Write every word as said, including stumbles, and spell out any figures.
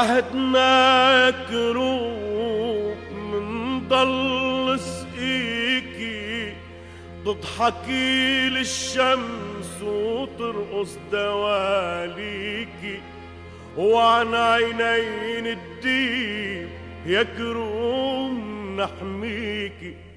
عهدنا كروب منضل سقيكي، تضحكي للشمس وترقص دواليكي، وعن عينين الديب يا كروم نحميكي.